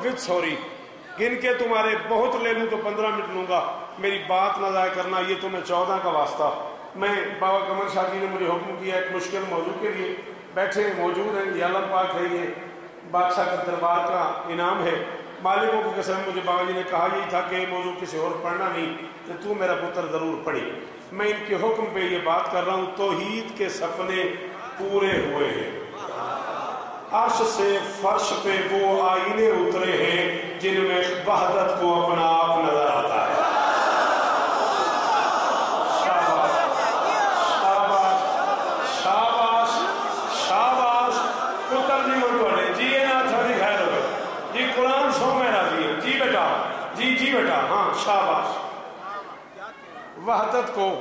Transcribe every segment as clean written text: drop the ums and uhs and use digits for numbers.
With sorry, गिन के तुम्हारे बहुत ले लूँ तो 15 मिनट लूँगा, मेरी बात ना ज़ाया करना, ये तुम्हें 14 का वास्ता। मैं बाबा कमर शाह जी ने मुझे हुक्म किया एक मुश्किल मौजू के लिए, बैठे मौजूद हैं, ये आलम पाक है, ये बादशाह के दरबार का इनाम है। मालिकों की कसम मुझे बाबा जी ने कहा यही था कि मौजू किसी और पढ़ना नहीं, कि तू मेरा पुत्र ज़रूर पढ़ी। मैं इनके हुक्म पे ये बात कर रहा हूँ, तौहीद के सपने पूरे हुए हैं। अर्श से फर्श पे वो आईने उतरे हैं जिनमें वहदत को अपना आप नजर आता है। शाबाश शाबाश शाबाश शाबाश। पुत्र जी मन थोड़े जी ये ना था खैर हो जी, कुरान सो में राजी है जी बेटा, जी जी बेटा, हाँ शाबाश। वहदत को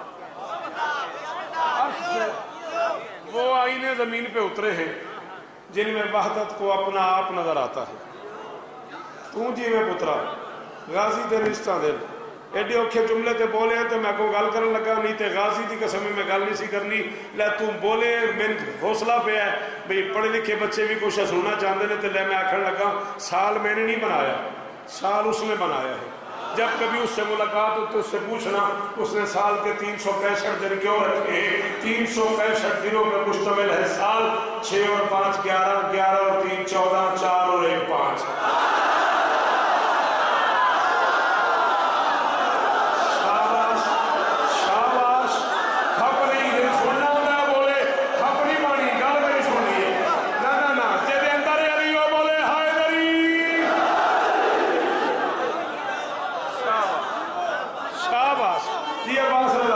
अर्श से वो आईने जमीन पे उतरे हैं जिनमें वहदत को अपना आप नजर आता है। तू जी मैं पुत्रा गाजी ते रिश्ता दे एडे औखे जुमले ते बोले तो मैं को गल करन लगा, नहीं ते गाजी की कसम मैं गल नहीं सी करनी। लै तू बोले मैंने हौसला पे है भाई पढ़े लिखे बच्चे भी कुछ सुनना चाहते हैं, तो लै मैं आखन लगा साल मैंने नहीं बनाया, साल उसने बनाया है। जब कभी उससे मुलाकात हो तो उससे पूछना उसने साल के 365 दिन क्यों रखे हैं। 365 दिनों पर मुश्तमिल है साल, 6 और 5 11, 11 और 3 14, 4 और 1 5। शाबाश शाबाश। खप नहीं दिल सुनना होता बोले खप नहीं पानी गल नहीं सुननी है ना ना ना, जेदे अंदर अली वो बोले हाय दरी। शाबाश जी अब्बास रजा।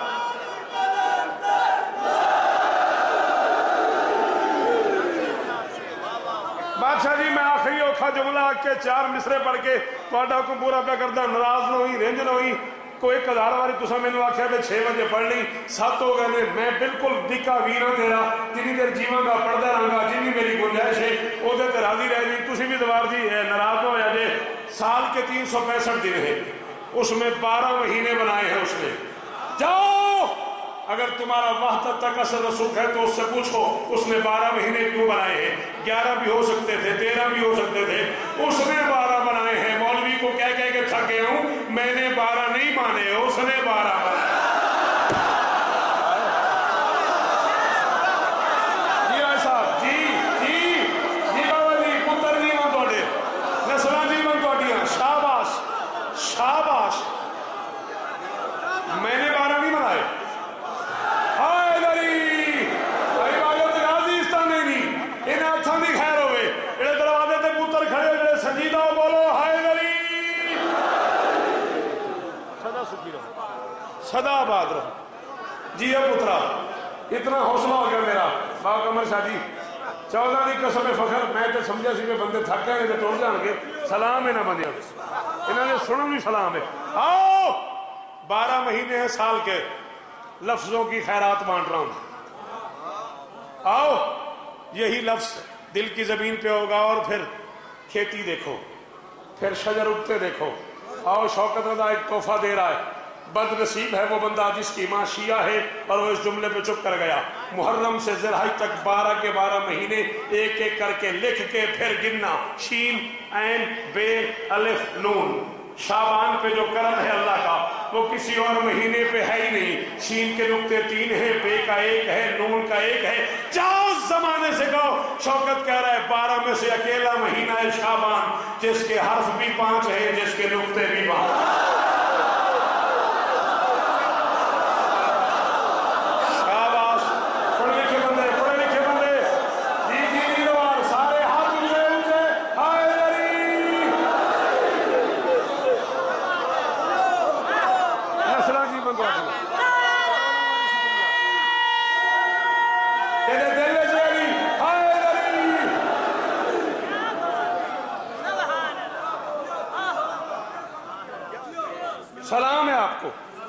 बादशाह जी मैं आखिरी औखा जुमला के 4 मिसरे पढ़ के तुहाडा हुक्म पूरा पे करदा, नाराज ना होई रेंज ना होई। कोई 1000 बारी तुसा मैनू आख्या भी 6 बजे पढ़ ली, 7 हो गए ने, मैं बिल्कुल दिक्का वीरा तेरा जिन्नी देर जीवांगा पढ़दा रहांगा, जिन्नी मेरी गुंजाइश है ओदे ते राजी रह जी। तुसी भी दवार जी नाराज हो या जे। साल के 365 दिन है, उसमें 12 महीने बनाए हैं उसने। जाओ अगर तुम्हारा वहदत तक असर रसूख है तो उससे पूछो उसने 12 महीने क्यों बनाए हैं। 11 भी हो सकते थे, 13 भी हो सकते थे, उसने 12 बनाए हैं। मौलवी को कह कह के थक गया हूं, मैंने 12 नहीं माने, उसने 12 बनाए। जी भाई साहब जी जी जी बाबा जी पुत्र जी मन थोड़े नसला जी मन थोड़ियां। शाबाश शाबाश। मैंने 12 नहीं बनाए। हाय दरी भाई बाजो ते गाजी इस्ताने नहीं इन्हें हथां दी खैर होवे। जेड़े दरवाजे ते पुत्र खड़े हो जेड़े संजीदा बोलो हाय दरी। सदा सुखी रहो, सदा आबाद रहो। जी पुत्रा इतना हौसला हो गया मेरा। बाबा कमर शाह जी 14 की कसम फखर, मैं तो समझा सी मैं बंदे थक गए तो टुर जाएंगे। सलाम है ना बंदियों, इन्होंने सुनो भी सलाम है। आओ 12 महीने हैं साल के, लफ्जों की खैरात बांट रहा हूं। आओ यही लफ्ज दिल की जमीन पे होगा और फिर खेती देखो, फिर शजर उगते देखो। आओ शौकत रजा एक तोहफा दे रहा है। बदनसीब है वो बंदा जिसकी माँ शिया है और वो इस जुमले पे चुप कर गया। मुहर्रम से ज़िलहज तक 12 के 12 महीने एक एक करके लिख के फिर गिनना, शीन ऐन बे अलिफ नून। शाबान पे जो करम है अल्लाह का वो किसी और महीने पे है ही नहीं। शीन के नुक्ते 3 है, बे का 1 है, नून का 1 है। जाओ जमाने से कहो, शौकत कह रहा है 12 में से अकेला महीना है शाबान, जिसके हर्फ भी 5 है, जिसके नुक्ते भी 5। सलाम है आपको।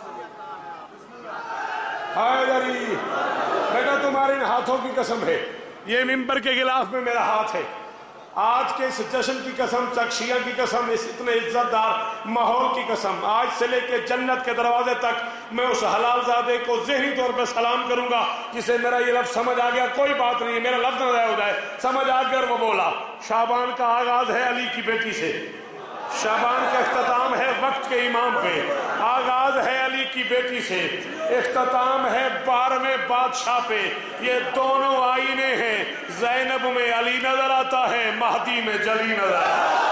हैदरी बेटा तुम्हारे इन हाथों की कसम है, ये मिंबर के गिलाफ में मेरा हाथ है। آج کے اس جشن کی قسم، چکشیاں کی قسم، اس اتنے عزت دار ماحول کی قسم، آج سے لے کے جنت کے دروازے تک میں اس حلال زادے کو ذہنی طور پہ سلام کروں گا جسے میرا یہ لفظ سمجھ آ گیا، کوئی بات نہیں، میرا لفظ نہ ضائع ہو جائے، سمجھ آ گیا اور وہ بولا۔ شعبان کا آغاز ہے علی کی بیٹی سے، شعبان کا اختتام ہے وقت کے امام پہ، آغاز ہے علی کی بیٹی سے، اختتام ہے 12ویں بادشاہ پہ۔ یہ دونوں آئینے ہیں، زینب میں علی نظر آتا ہے، مہدی میں جلی نظر آتا ہے۔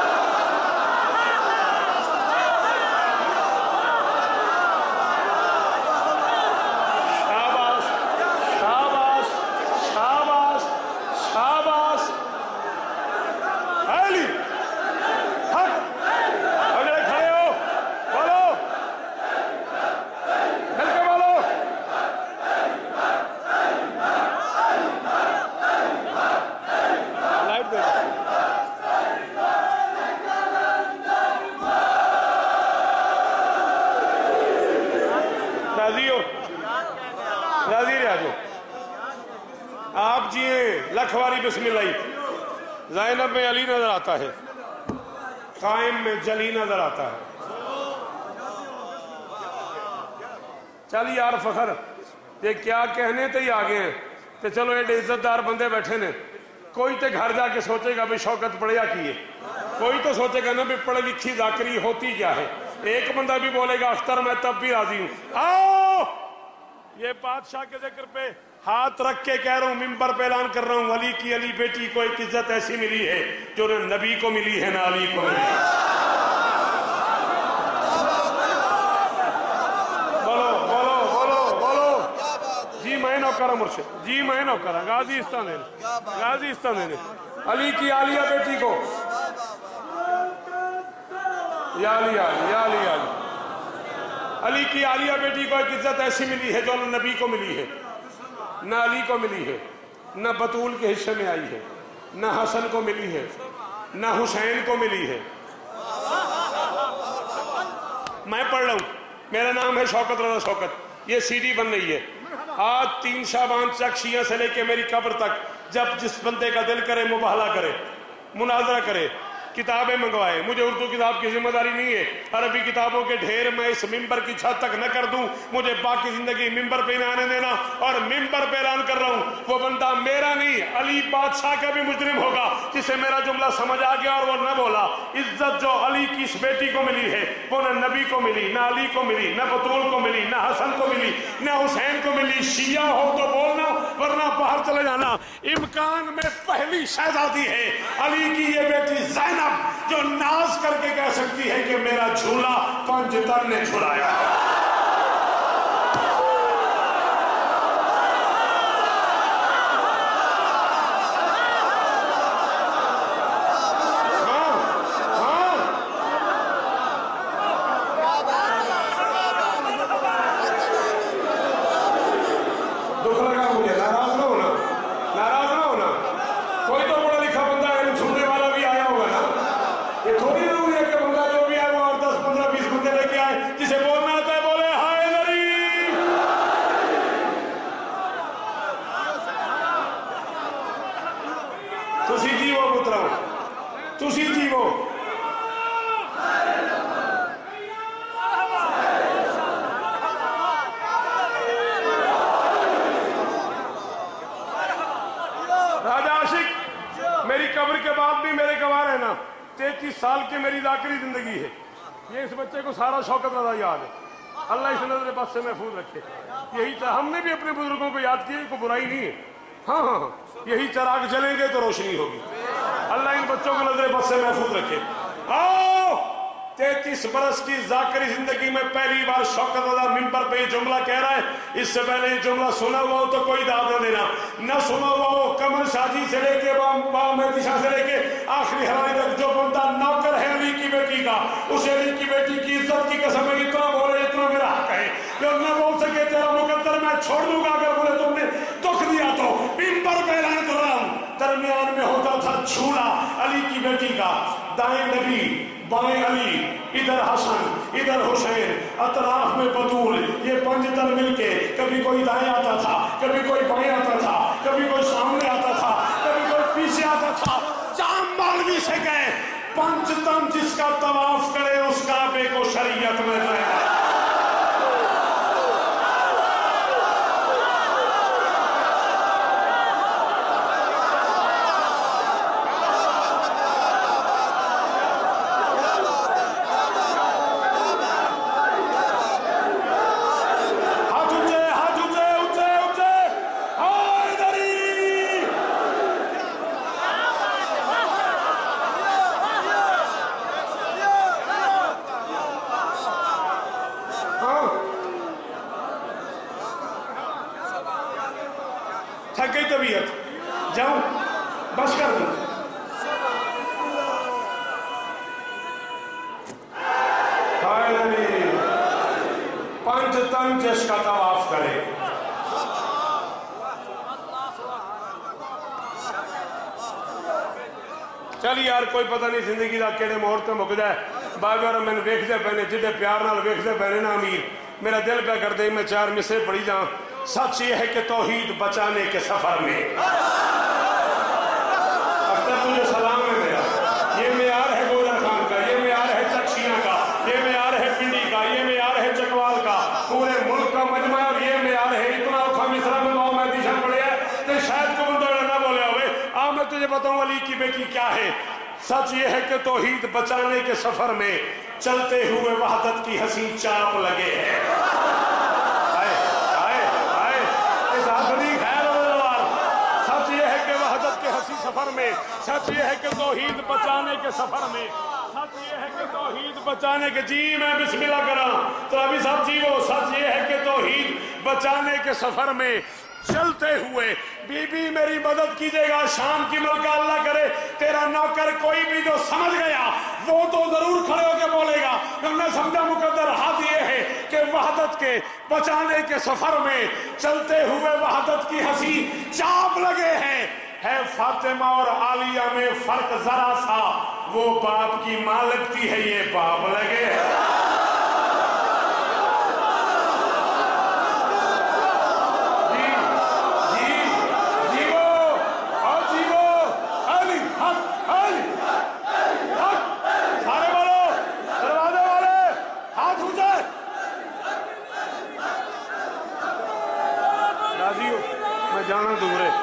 شاباش شاباش شاباش شاباش علی آپ جیے لکھواری بسم اللہ۔ زینب میں علی نظر آتا ہے، قائم میں جلی نظر آتا ہے۔ چل یار فخر یہ کیا کہنے تے ہی آگے ہیں تے چلو ایڈے عزت دار بندے بیٹھے نے، کوئی تے گھر جا کے سوچے گا بھی شوکت پڑھیا کیے، کوئی تو سوچے گا نا بھی پڑھ لکھی ذاکری ہوتی کیا ہے، ایک بندہ بھی بولے گا اختر میں تب بھی راضی ہوں۔ آؤ یہ بادشاہ کے ذکر پہ ہاتھ رکھ کے کہہ رہا ہوں، ممبر پہ اعلان کر رہا ہوں، علی کی علی بیٹی کو ایک عزت ایسی ملی ہے جو نہ نبی کو ملی ہے نہ علی کو ملی ہے۔ بولو بولو بولو بولو، جی میں نوکرہ مرشد، جی میں نوکرہ، غازی استان دینے، غازی استان دینے، علی کی عالیہ بیٹی کو، یا علی علی یا علی علی، علی کی عالیہ بیٹی کو ایک عزت ایسی ملی ہے جو نہ نبی کو ملی ہے نہ علی کو ملی ہے، نہ بطول کے حصے میں آئی ہے، نہ حسن کو ملی ہے، نہ حسین کو ملی ہے۔ میں پڑھ رہا ہوں، میرا نام ہے شوکت رضا شوکت، یہ سی ڈی بن رہی ہے۔ آج 3 شعبان چکشیاں سے لے کے میری قبر تک جب جس بندے کا دل کرے مباہلہ کرے، مناظرہ کرے، کتابیں منگوائے، مجھے اردو کتاب کی ذمہ داری نہیں ہے، عربی کتابوں کے ڈھیر میں اس ممبر کی چھت تک نہ کر دوں، مجھے باقی زندگی ممبر پہ نہ آنے دینا، اور ممبر پہ اعلان کر رہا ہوں، وہ بندہ میرا نہیں علی بادشاہ کا بھی مجرم ہوگا جسے میرا جملہ سمجھ آ گیا اور وہ نہ بولا۔ عزت جو علی کی اس بیٹی کو ملی ہے وہ نہ نبی کو ملی، نہ علی کو ملی، نہ بطول کو ملی، نہ حسن کو ملی، نہ حسین کو ملی۔ شیعہ ہو تو بولنا ورنہ باہر چلے جانا۔ امکان میں پہلی شہزادی ہے علی کی یہ بیٹی زینب جو ناز کر کے کہہ سکتی ہے کہ میرا جھولا پنجتن نے جھلایا۔ دکھ لگا مجھے، ناراض نہ ہونا، ناراض نہ ہونا، کوئی تو بڑا لکھا بندہ علم سننے والا بھی آیا ہوگا نا۔ یہ تھوڑی ضروری ہے کہ بندہ جو بھی آئے وہ اور 10 15 20 بندے لے کے آئے، جسے بولنا آتا ہے بولے ہائے ذری۔ تسی جیو پترو، تسی جیو۔ راجہ عاشق میری قبر کے بعد بھی میرے گواہ رہنا، 33 سال کی میری ذاکری زندگی ہے۔ یہ اس بچے کو سارا شوکت رضا یاد ہے، اللہ اس نظر بد سے محفوظ رکھے۔ یہی ہم نے بھی اپنے بزرگوں کو یاد کیا، کوئی برائی نہیں ہے۔ ہاں ہاں ہاں، یہی چراغ جلیں گے تو روشنی ہوگی۔ اللہ ان بچوں کو نظر بد سے محفوظ رکھے۔ آؤ 33 برس کی ذاکری زندگی میں پہلی بار شوکت رضا ممبر پہ یہ جملہ کہہ رہا ہے۔ اس سے پہلے یہ جملہ سنا ہوا ہو تو کوئی داد نہ دینا، نہ سنا ہوا ہو قمر شاجی سے لے کے مہدی شاہ سے لے کے آخری حرانی تک جو بندہ نوکر ہے علی کی بیٹی کا، اسے علی کی بیٹی کی عزت کی قسم ہے اتنا بولے اتنا میرا حق ہے، جو نہ بول سکے تیرا مقدر میں چھوڑ دوں گا اگر بولے تم نے دکھ دیا تو۔ ممبر پہ اعلان کر رہا ہوں، درمیان میں ہوتا تھا جھولا علی کی بیٹی کا، دائیں نبی بائیں علی، ادھر حسن ادھر حسین، اطراف میں بطول، یہ پنجتن مل کے کبھی کوئی دائیں آتا تھا، کبھی کوئی بائیں آتا تھا، کبھی کوئی سامنے آتا تھا، کبھی کوئی پیچھے آتا تھا، جہاں نبی سے کہے پنج تن جس کا طواف کرے اس کعبے کو شریعت میں رہے. تھک گئی طبیعت، جاؤں بس کر دوں. پنج تن جس کا طواف کرے. چل یار کوئی پتہ نہیں زندگی دا کیڑے موڑ تے مک جائے. بابے اور میں ویکھ دے پہنے جدے پیار نال ویکھ دے پہنے نا امیر میرا دل پہ کر دے میں چار مصرے پڑھی جاؤں. سچ یہ ہے کہ توحید بچانے کے سفر میں اختر تجھے سلام ہے میرا. یہ معیار ہے گوجر خان کا، یہ معیار ہے چکشیاں کا، یہ معیار ہے پنڈی کا، یہ معیار ہے چکوال کا، پورے ملک کا مجمع. اور یہ معیار ہے اتنا اوکھا مصرا میں باؤ میں دیشان پڑے ہے تو شاید کو بندہ نہ بولے ہوئے. میں تجھے بتاؤں علی کی بیٹی کیا ہے. سچ یہ ہے کہ توحید بچانے کے سفر میں چلتے ہوئے وحدت کی حسین چاپ لگے ہیں. سچ یہ ہے کہ وحدت کے حسین سفر میں، سچ یہ ہے کہ توحید بچانے کے سفر میں، سچ یہ ہے کہ توحید بچانے کے جی میں بسم اللہ کرا تو ابھی صاحب جی وہ سچ یہ ہے کہ توحید بچانے کے سفر میں چلتے ہوئے بی بی میری مدد کیجیے گا. شام کی ملکہ اللہ کرے تیرا نوکر کوئی بھی جو سمجھ گیا وہ تو ضرور کھڑے ہو کے بولے گا. ہم نے سمجھا مقدر حد یہ ہے کہ وحدت کے بچانے کے سفر میں چلتے ہوئے وحدت کی حسین چاپ لگے ہیں. ہے فاطمہ اور عالیہ میں فرق ذرا سا، وہ باپ کی ماں لگتی ہے، یہ باپ لگے ہیں. جانا دور ہے.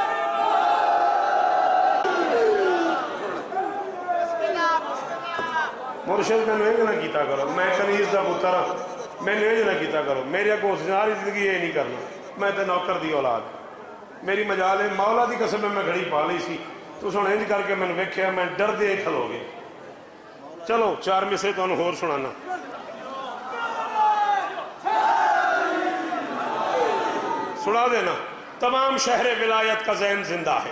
مرشد میں نوینج نہ کیتا کرو، میں کنیز دا پتر میں نوینج نہ کیتا کرو. میرے کو ساری زندگی یہ نہیں کرنا. میں تے نوکر دی اولاد، میری مجال ہے مولا دی قسم میں گھڑی پا لی سی. تو سن انج کر کے میں نے ویکھیا میں ڈر دے کھلو گئے. چلو چار مصرے تانوں ہور سنانا. سنا دینا. تمام شہر ولایت کا زین زندہ ہے.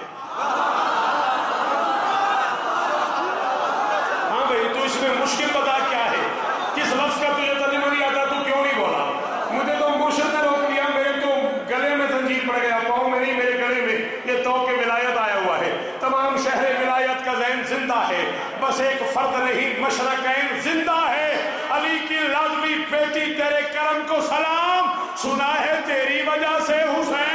ہاں بھئی تو اس میں مشکل بتا کیا ہے؟ کس لفظ کا تجھے ترجمہ نہیں آتا تو کیوں نہیں بولا؟ مجھے تو مرشد نے روک لیا، میرے تو گلے میں زنجیر پڑ گیا، پاؤں میں نہیں میرے گلے میں. یہ توق ولایت آیا ہوا ہے. تمام شہر ولایت کا زین زندہ ہے، بس ایک فرد نہیں مشرقین زندہ ہے. علی کی لازمی بیٹی تیرے کرم کو سلام، سنا ہے تیری وجہ سے حسین.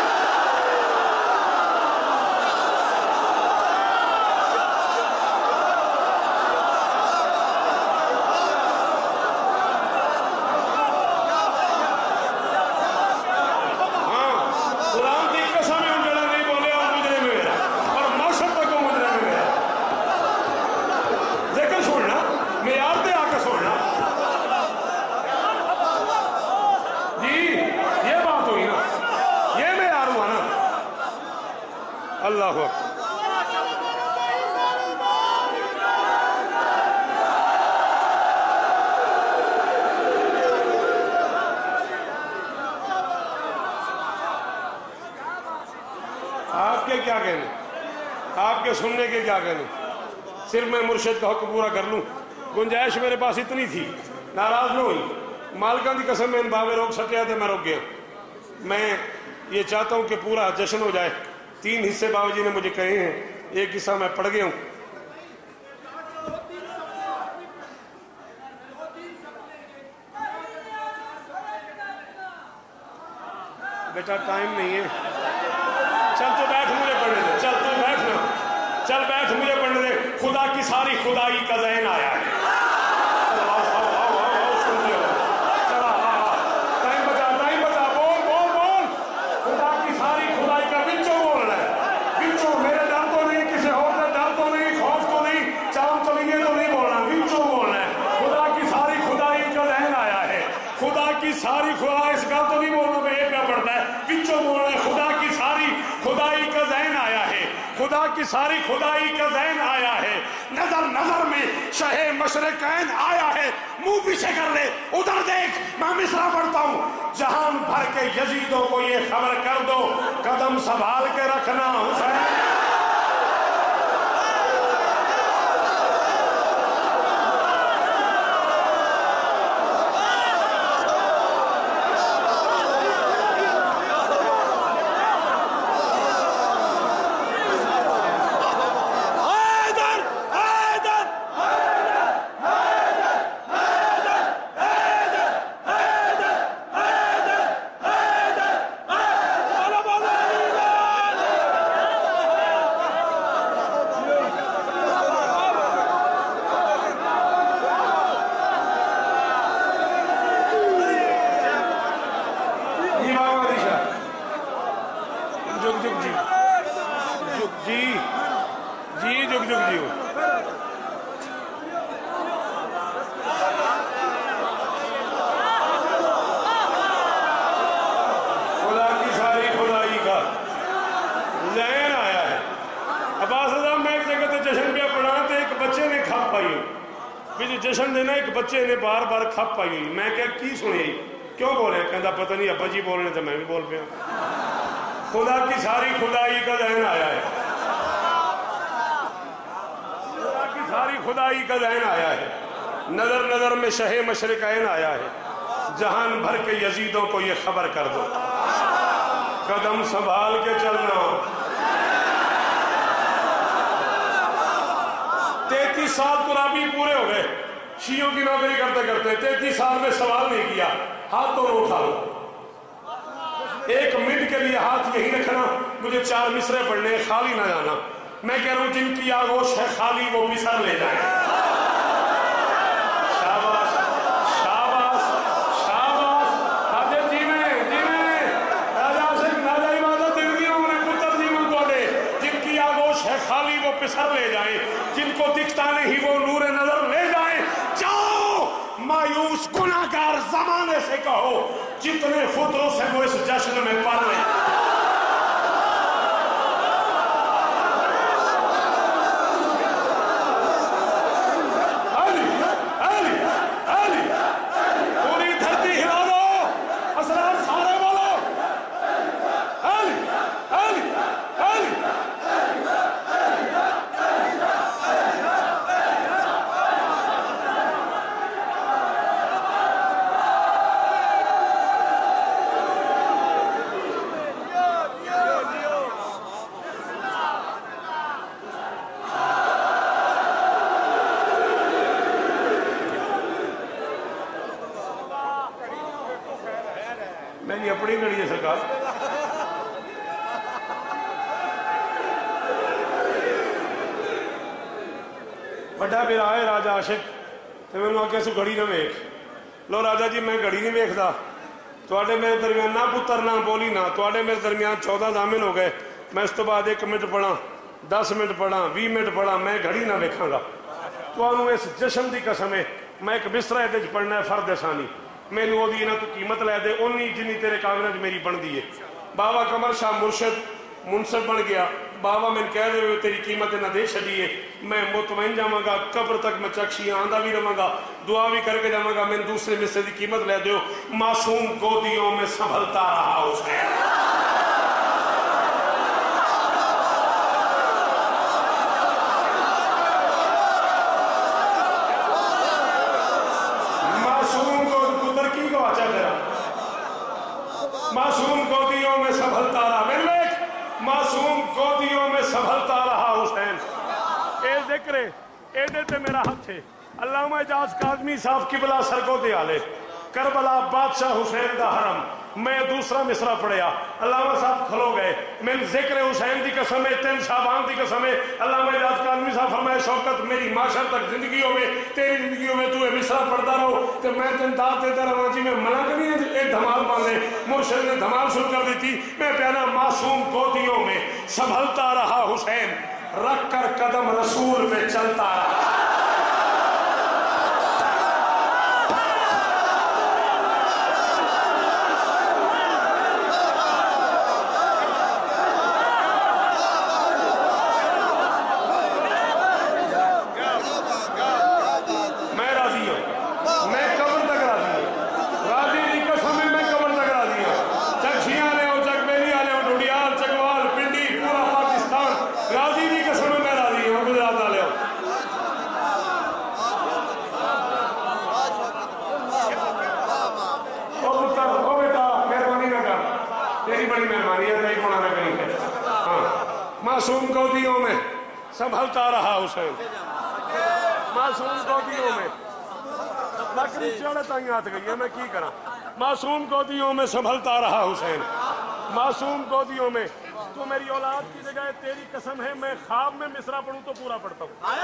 اللہ آپ کے کیا کہنے، آپ کے سننے کے کیا کہنے. صرف میں مرشد کا حق پورا کر لوں. گنجائش میرے پاس اتنی تھی، ناراض نہ ہوئی. مالکان دی قسم میں ان باوے روک سکیا تھے، میں روک گیا. میں یہ چاہتا ہوں کہ پورا جشن ہو جائے. 3 حصے بابا جی نے مجھے کہے ہیں، ایک حصہ میں پڑھ گیا ہوں. بیٹا ٹائم نہیں ہے. چل تو بیٹھ مجھے پڑھنے دے. چل تو بیٹھ نا. چل بیٹھ مجھے پڑھنے دے. خدا کی ساری خدائی کا ذہن آیا ہے. ساری خدا اس گل تو نہیں بولنا پہ ایک پہ پڑتا ہے پچھو بولنا ہے. خدا کی ساری خدائی کا ذہن آیا ہے. خدا کی ساری خدائی کا ذہن آیا ہے. نظر نظر میں شہ مشرقین آیا ہے. منہ پیچھے کر لے, ادھر دیکھ, میں مصرع پڑھتا ہوں. جہان بھر کے یزیدوں کو یہ خبر کر دو, قدم سنبھال کے رکھنا حسین. جشن دینا ایک بچے نے بار بار کھپ پائی ہوئی. میں کیا کی سنی کیوں بول رہے ہیں؟ کہتا پتہ نہیں ابا جی بول رہے تھے میں بھی بول پیا. خدا کی ساری خدائی کا ذہن آیا ہے. خدا کی ساری خدائی کا ذہن آیا ہے. نظر نظر میں شہ مشرقین آیا ہے. جہان بھر کے یزیدوں کو یہ خبر کر دو, قدم سنبھال کے چلنا. 33 سال ترابی پورے ہو گئے شیعوں کی نوکری کرتے کرتے. 33 سال میں سوال نہیں کیا, ہاتھ تو اٹھا لو. 1 منٹ کے لیے ہاتھ یہی رکھنا, مجھے 4 مصرے پڑھنے, خالی نہ جانا. میں کہہ رہا ہوں جن کی آغوش ہے خالی وہ مصر لے جائیں. شاباش شاباش شاباش. حاضر جی میں راجہ سے راجہ عبادت دلگیوں نے پتر جیون توڑے. جن کی آغوش ہے خالی وہ پسر لے جائیں. جن کو دکھتا نہیں وہ نور نظر لے جائیں. جاؤ مایوس گناہگار زمانے سے کہو جتنے خطروں سے وہ اس جشن میں پڑھ لیں. علی علی علی پوری دھرتی ہلا دو, اسرار سارے بولو. علی علی علی. میری اپنی گھڑی ہے سرکار. بڑا میرا ہے راجہ عاشق تو میں نے آکے سو گھڑی نہ ویکھ لو. راجہ جی میں گھڑی نہیں ویکھدا. تواڈے میرے درمیان نہ پتر نہ بولی نہ, تواڈے میرے درمیان 14 دامن ہو گئے. میں اس تو بعد 1 منٹ پڑھا, 10 منٹ پڑھا, 20 منٹ پڑھا, میں گھڑی نہ ویکھاں گا. تانوں اس جشن دی قسم ہے میں ایک بسترا تے پڑھنا ہے فرد ثانی. مینوں او دی نہ تو قیمت لے دے اونی جنی تیرے کاغذ میری بن دی ہے. بابا قمر شاہ مرشد منصف بن گیا. بابا میں کہہ دے ہوئے تیری قیمت نہ دے چھڈیے. میں مطمئن جاواں گا, قبر تک میں چکشیاں آندا بھی رہاں گا, دعا بھی کر کے جاواں گا. میں دوسرے مصرے دی قیمت لے دیو. معصوم گودیوں میں سنبھلتا رہا حسین. معصوم گودیوں میں سنبھلتا رہا. میں معصوم گودیوں میں سنبھلتا رہا حسین. اے ذکر اے دیتے میرا ہاتھ ہے. علامہ اعجاز کاظمی صاحب قبلہ سرکو دے آلے کربلا بادشاہ حسین دا حرم میں دوسرا مصرع پڑھیا، علامہ صاحب کھلو گئے، میں ذکر حسین دی قسم ہے، 3 شعبان دی قسم ہے، علامہ اجاز کاظمی صاحب فرمائے شوکت میری معاشر تک زندگیوں میں تیری زندگیوں میں تو مصرع پڑھتا رہو تو میں تین داد دیتا رہا جی میں منع کرنی ہے ایک دھمال باندھے، مرشد نے دھمال شروع کر دیتی، میں پیانا معصوم گودیوں میں سنبھلتا رہا حسین، رکھ کر قدم رسول پہ چلتا رہا۔ معصوم گودیوں میں سنبھلتا رہا حسین، معصوم گودیوں میں لکڑی چڑھ تائیں آت گئی ہے میں کی کرا، معصوم گودیوں میں سنبھلتا رہا حسین، معصوم گودیوں میں تو میری اولاد کی جگہ تیری قسم ہے میں خواب میں مصرع پڑھوں تو پورا پڑھتا ہوں،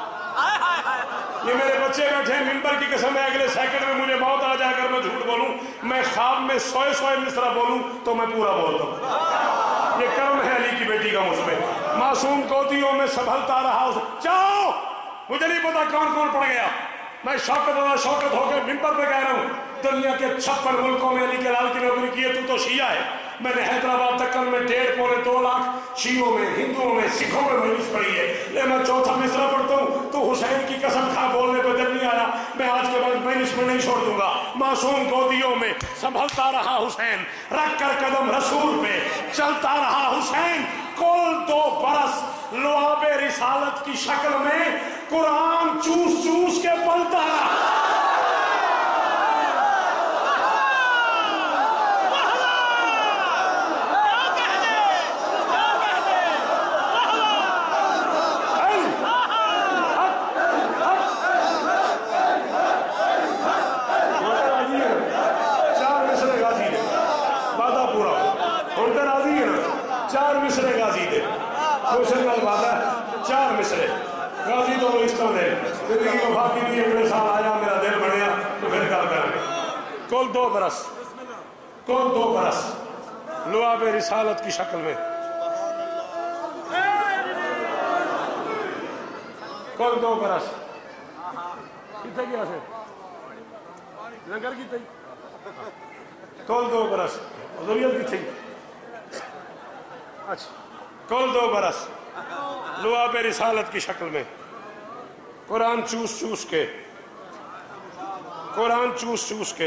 یہ میرے بچے بیٹھے ہیں منبر کی قسم ہے اگلے سیکنڈ میں مجھے موت آ جائے کر میں جھوٹ بولوں، میں خواب میں 100 مصرع بولوں تو میں پورا بولتا ہوں، یہ کرم ہے علی کی بیٹی کا مجھ میں۔ معصوم گودیوں میں سنبھلتا رہا چاہو مجھے نہیں پتا کون کون پڑ گیا، میں شوکت ہو کے منبر پہ کہہ رہا ہوں دنیا کے 56 ملکوں میں علی کے لال کی نوکری کی ہے تو شیعہ ہے، میں نے حیدرآباد دکن میں 1.5-2 لاکھ شیعوں میں ہندوؤں میں سکھوں میں مجلس پڑھی ہے، لیکن میں چوتھا مصرع پڑھتا ہوں تو حسین کی قسم کھا بولنے پہ دل نہیں آیا، میں آج کے بعد مجلس میں نہیں چھوڑ دوں گا۔ معصوم گودیوں میں سنبھلتا رہا حسین، رکھ کر قدم رسول پہ چلتا رہا حسین، کل 2 برس لعاب رسالت کی شکل میں قرآن چوس چوس کے پلتا رہا۔ کل 2 برس لعاب رسالت کی شکل میں، کل 2 برس کتنے گیا سے لنگر کی تھی کل 2 برس ضروریت کی تھی اچھا کل 2 برس لعاب رسالت کی شکل میں قرآن چوس چوس کے، قرآن چوس چوس کے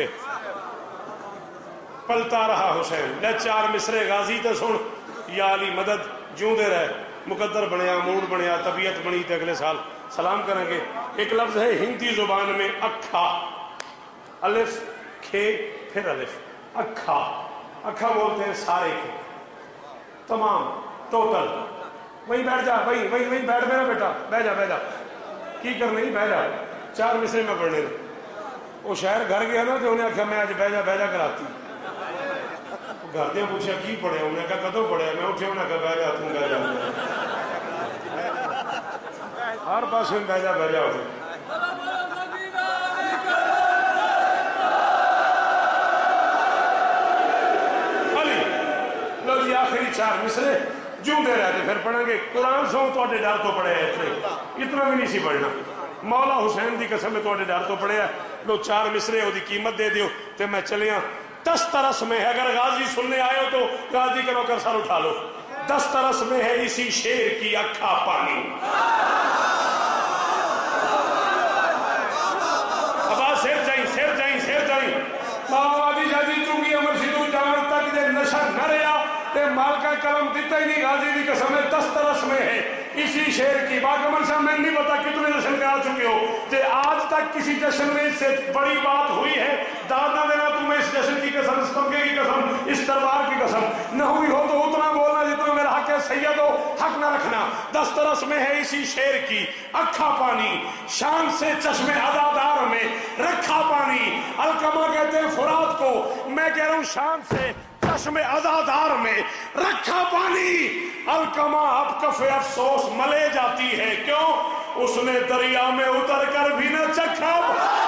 پلتا رہا حسین۔ لے 4 مصرے غازی تے سن، یا علی مدد جوں دے رہے، مقدر بنیا، موڈ بنیا، طبیعت بنی تے اگلے سال سلام کریں گے۔ ایک لفظ ہے ہندی زبان میں اکھا، الف کھے پھر الف، اکھا، اکھا بولتے ہیں سارے کے، تمام، ٹوٹل۔ وہیں بیٹھ جا، وہیں بیٹھ میرا بیٹا، بیٹھ جا کی کرنے ہی بیٹھ جا، 4 مصرے میں پڑھنے دے۔ وہ شہر گھر گیا نا تو انہیں آکھا میں آج بیجا کراتی، گھر دیا پوچھا کی پڑھے، انہیں کہا کدوں پڑھے، میں اٹھے انہیں کہا بیجا تم بیجا، ہر پاس میں بیجا ہوئے۔ علی لو جی آخری 4 مصرے جوں دے رہے تھے، پھر پڑھیں گے قرآن سو تو اٹھے ڈر تو پڑھے ہیں اتنا بھی نہیں سی پڑھنا، مولا حسین دی قسم میں تو اٹھے ڈر تو پڑھے ہیں۔ لو 4 مصرے ہو دی قیمت دے دیو تے میں چلیاں 10 طرس میں ہے، اگر غازی سننے آئے ہو تو غازی کرو کر سر اٹھا لو، 10 طرس میں ہے اسی شیر کی اکھا پانی۔ ابا سیر جائیں ماوادی جادی چونگی امر شدو جان تک دے نشہ نہ رہا تے مالکہ کرم دیتا ہی نہیں، غازی دی قسم ہے 10 طرس میں ہے اسی شیر کی۔ باقمر صاحب میں نہیں پتا کتنے جشن میں آ چکے ہو، کہ آج تک کسی جشن میں اس سے بڑی بات ہوئی ہے، داد نہ دینا تمہیں اس جشن کی قسم، اس طبقے کی قسم، اس دربار کی قسم، نہ ہوئی ہو تو اتنا بولنا جتنا میرا حق ہے سیدو حق نہ رکھنا، دسترس میں ہے اسی شیر کی اکھا پانی، شان سے چشم عزادار میں رکھا پانی۔ علقمہ کہتے ہیں فرات کو، میں کہہ رہا ہوں شان سے چشم عزادار میں رکھا پانی۔ علقمہ اب کف افسوس ملے جاتی ہے، کیوں؟ اس نے دریا میں اتر کر بھی نہ چکھا۔